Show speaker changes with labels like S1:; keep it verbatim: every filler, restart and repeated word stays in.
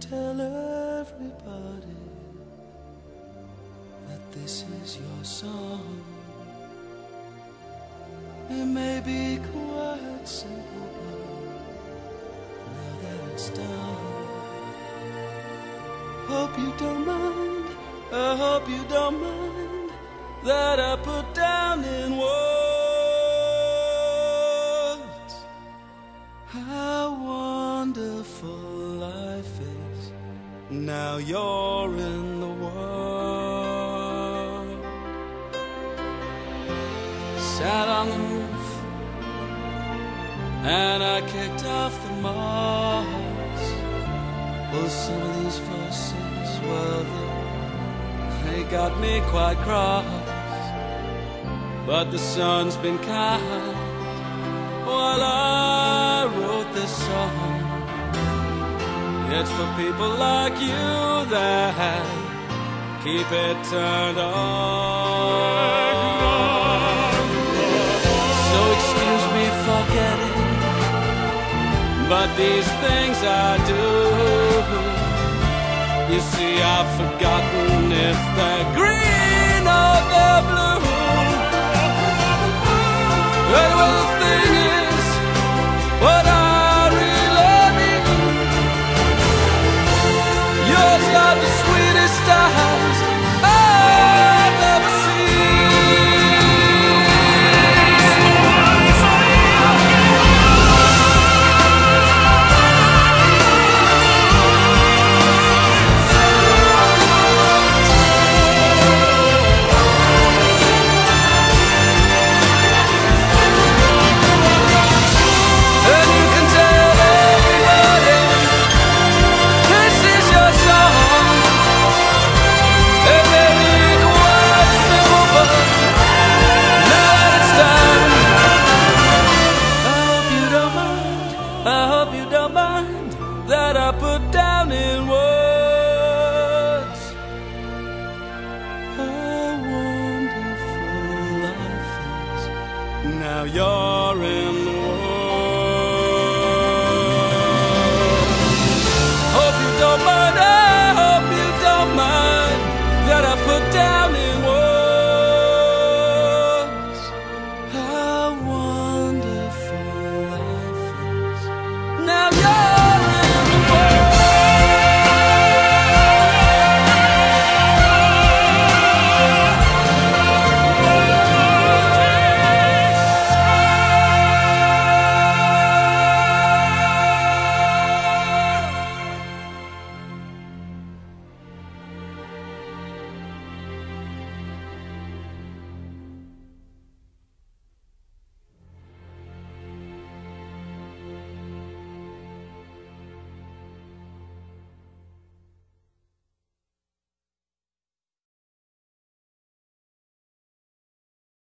S1: tell everybody that this is your song. It may be quite simple, but now that it's done, hope you don't mind, I hope you don't mind that I put down in words how wonderful life is now you're in the world. Sat on the roof and I kicked off the moss. Well, some of these voices, well, they, they got me quite cross. But the sun's been kind while I wrote this song. It's for people like you that keep it turned on. So excuse me for getting, but these things I do, you see, I've forgotten if they're green or they're blue. But well, the thing is, what I really mean, yours are the sweetest eyes I've ever that I put